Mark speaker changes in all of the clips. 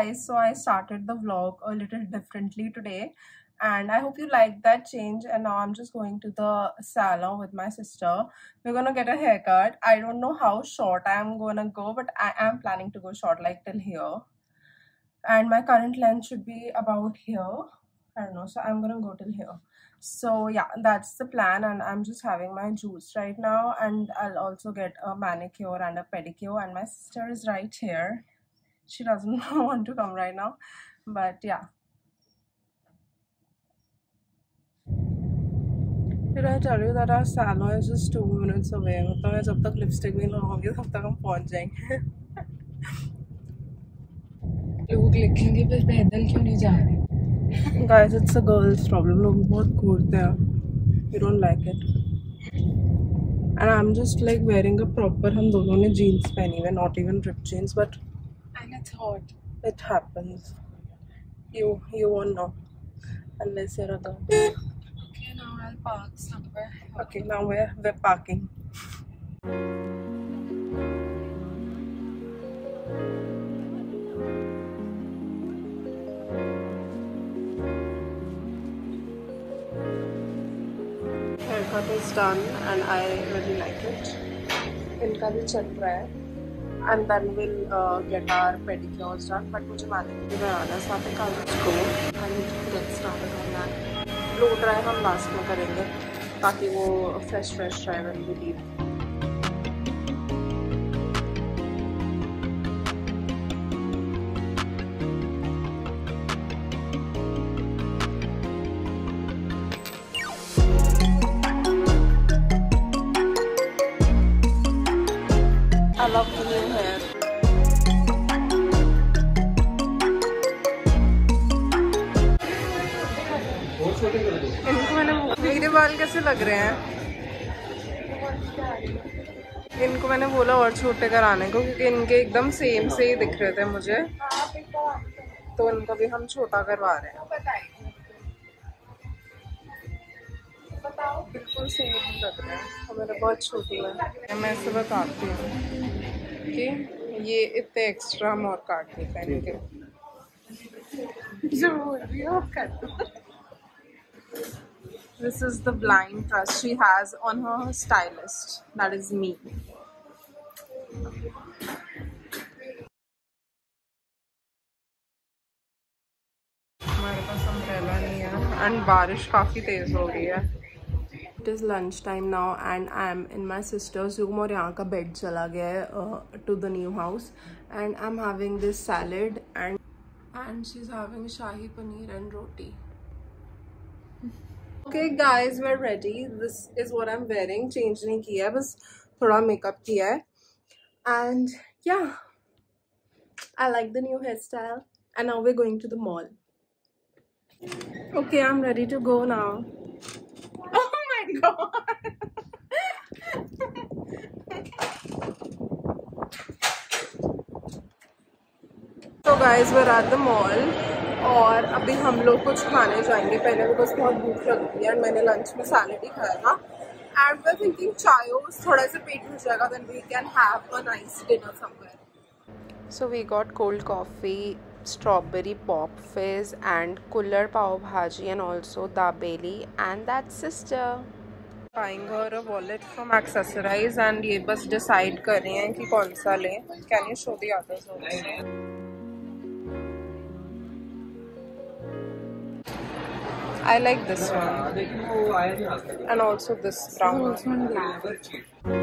Speaker 1: guys, so I started the vlog a little differently today, and I hope you liked that change. And now I'm just going to the salon with my sister. We're gonna get a haircut. I don't know how short I'm gonna go, but I am planning to go short, like till here, and my current length should be about here. I don't know, so I'm gonna go till here. So yeah, that's the plan, and I'm just having my juice right now, and I'll also get a manicure and a pedicure, and my sister is right here. She doesn't want to come right now, but yeah. Did I tell you that our salon is just 2 minutes away? मतलब जब तक lipstick भी ना होगी तब तक हम पहुंच जाएंगे.
Speaker 2: लोग लिखेंगे बस पैदल क्यों नहीं जा रहे.
Speaker 1: Guys, it's a girl's problem. लोग बहुत घूरते हैं. We don't like it. And I'm just like wearing a proper. हम दोनों ने jeans पहनी हुई, not even ripped jeans, but
Speaker 2: And it's hot.
Speaker 1: it happens. You won't know unless you're a girl.
Speaker 2: Okay, now I'll park somewhere.
Speaker 1: Okay, now we're parking. Haircut is done and I really like it. इनका भी चल रहा है. And then we'll get our pedicures done. But मुझे manicure कराना है, so I think I'll just go and get started on that. Blow dry हम last में करेंगे ताकि वो fresh रहे when we leave. I love the new hair. इनको मैंने मेरे बाल कैसे लग रहे हैं? इनको मैंने बोला और छोटे कराने को क्योंकि इनके एकदम सेम से ही दिख रहे थे मुझे, तो इनका भी हम छोटा करवा रहे हैं. बिल्कुल सेम लग रहा है और मेरा बहुत छोटी है. मैं ऐसे बताती हूँ कि ये इतने एक्स्ट्रा हम और काट देते हैं इनके. जो बोल रही हो आप कर दो. This is the blind trust she has on her stylist. That is me. हमारे पास अम्ब्रेला नहीं है and बारिश काफ़ी तेज़ हो रही है. It is lunch time now and I am in my sister's room और यहाँ का बेड चला गया है to the new house, and I'm having this salad and she's having shahi paneer and roti. Okay guys, we're ready. This is what I'm wearing. Change नहीं किया है, बस थोड़ा makeup किया है. And yeah, I like the new hairstyle. And now we're going to the mall. Okay, I'm ready to go now. Oh my god. So guys, we're at the mall. और अभी हम लोग कुछ खाने जाएंगे पहले बिकॉज बहुत भूख लगी है. मैंने लंच में सैलेड ही खाया था. And we are thinking Chaayos थोड़ा सा पेट भर जाएगा, then we can have a nice dinner somewhere. So we got cold coffee, strawberry pop fizz and cooler pav bhaji and also dabeli, and that's sister buying her a wallet from Accessorize and ये बस decide कर रहे हैं कि कौन सा लें. Can you show the others also? I like this one and also this brown one.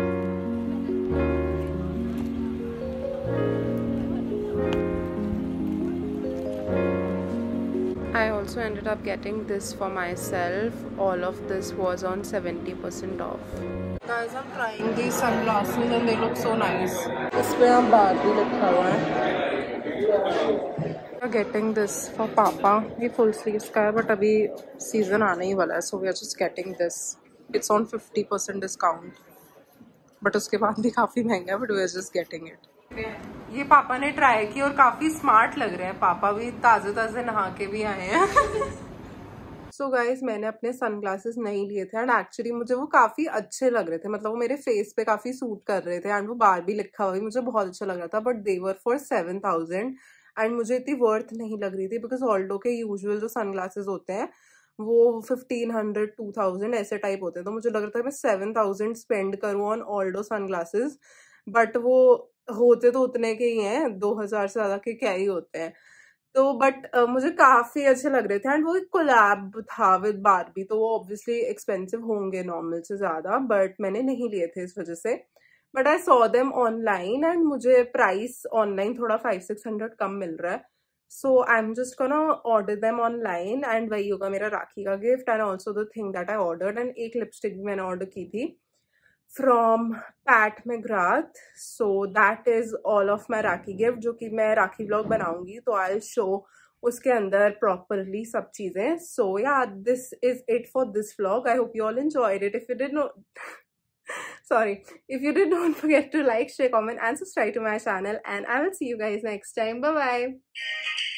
Speaker 1: I also ended up getting this for myself. All of this was on 70% off. Guys, I'm trying these sunglasses and they look so nice. इसमें आप Barbie लिखा हुआ है. We're getting this for Papa. ये full sleeves का है but अभी season आने ही वाला है, so we are just getting this. It's on 50% discount. But उसके बाद भी काफ़ी महंगा है, but we are just getting it. ये पापा ने ट्राई की और काफी स्मार्ट लग रहे हैं. पापा भी ताजे ताजे नहा के भी आए हैं. सो गाइज, मैंने अपने सनग्लासेस नहीं लिए थे एंड एक्चुअली मुझे वो काफी अच्छे लग रहे थे. मतलब वो मेरे फेस पे काफी सूट कर रहे थे एंड वो बारबी लिखा हुआ मुझे बहुत अच्छा लग रहा था. But they were for 7,000 and मुझे इतनी वर्थ नहीं लग रही थी, बिकॉज ऑल्डो के यूजुअल जो सनग्लासेस होते हैं वो 1500-2000 ऐसे टाइप होते हैं, तो मुझे लग रहा था मैं 7000 स्पेंड करूँ ऑन ऑल्डो सनग्लासेस, बट वो होते तो उतने के ही हैं, 2000 से ज़्यादा के क्या ही होते हैं। तो बट मुझे काफ़ी अच्छे लग रहे थे, एंड वो एक कोलैब था विद बारबी, तो वो ऑब्वियसली एक्सपेंसिव होंगे नॉर्मल से ज़्यादा, बट मैंने नहीं लिए थे इस वजह से। But I saw them online and मुझे प्राइस ऑनलाइन थोड़ा 500-600 कम मिल रहा है, so I am just gonna order them online, and वही होगा मेरा राखी का gift and also the thing that I ordered. And एक लिपस्टिक भी मैंने ऑर्डर की थी from Pat McGrath, so that is all of my Rakhi gift, जो कि मैं राखी व्लॉग बनाऊंगी तो आई शो उसके अंदर प्रॉपरली सब चीजें। So yeah this is it for this vlog, I hope you all enjoyed it. If you did not sorry, if you did, don't forget to like, share, comment and subscribe to my channel, and I will see you guys next time. Bye bye.